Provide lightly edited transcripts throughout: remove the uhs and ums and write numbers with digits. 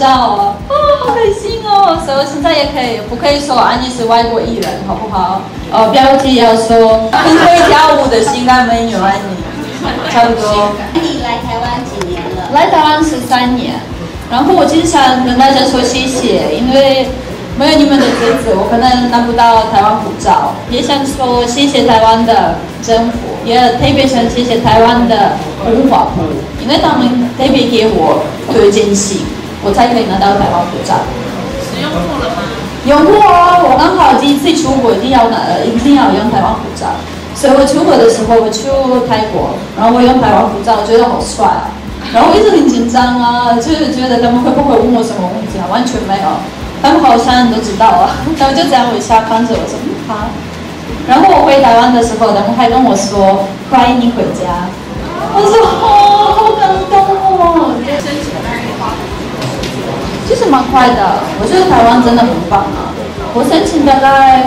照哦，好开心哦！所以我现在也不可以说啊你是外国艺人，好不好？标题要说很会跳舞的性感美女爱你，差不多。 你来台湾几年了？ 来台湾13年，然后我经常跟大家说谢谢，因为没有你们的支持，我可能拿不到台湾护照。也想说谢谢台湾的政府，也特别想谢谢台湾的文化部，因为他们特别给我推荐信，我才可以拿到台湾护照。 使用过了吗？ 用过哦，我刚好第一次出国一定要用台湾护照，所以我出国的时候我去泰国，然后我用台湾护照，我觉得好帅啊，然后我一直很紧张啊，就是觉得他们会不会问我什么问题啊，完全没有。他们好像都知道啊，他们就这样微笑看着我说好。然后我回台湾的时候，他们还跟我说欢迎你回家。我说哦，好感动哦。 申请大概花多久？ 其实蛮快的，我觉得台湾真的很棒啊。我申请大概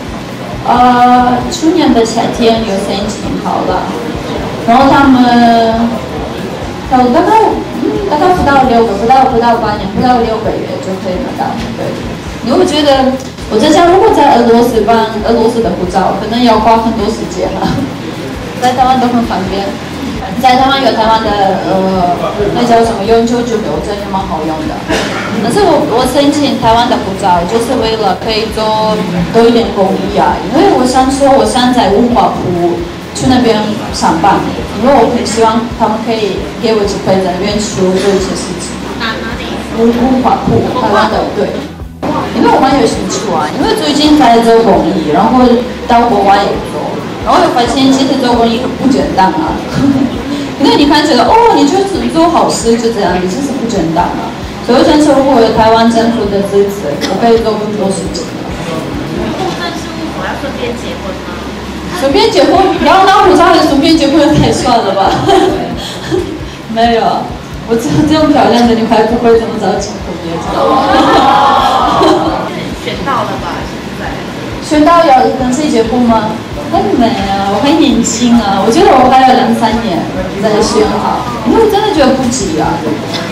去年的夏天有申请好了，然后他们大概不到8年，不到6个月就可以拿到。对，因为我觉得我在想，如果在俄罗斯办俄罗斯的护照，可能要花很多时间了。在台湾都很方便，在台湾有台湾的那叫什么永久居留证，也蛮好用的。但是我申请台湾的护照，就是为了可以做多一点公益啊，因为我想在文化部去那边上班，因为我很希望他们可以给我机会在那边做一些事情。 哪里？ 文化部，台湾的对。因为我蛮有兴趣啊，因为最近在做公益，然后到国外也做，然后又发现其实做公益很不简单啊。因为你看觉得哦，你就是做好事就这样，你其实不简单啊。所以我想说，如果有台湾政府的支持，我可以做更多事情。 户政事务所要顺便结婚吗？ 随便结婚，要拿护照的随便结婚太算了吧？没有，我这种漂亮的女孩不会这么早结婚的。 选到了吧？现在选到要跟谁结婚吗？还没啊，我还年轻啊，我觉得我还有2、3年再选好，因为我真的觉得不急啊。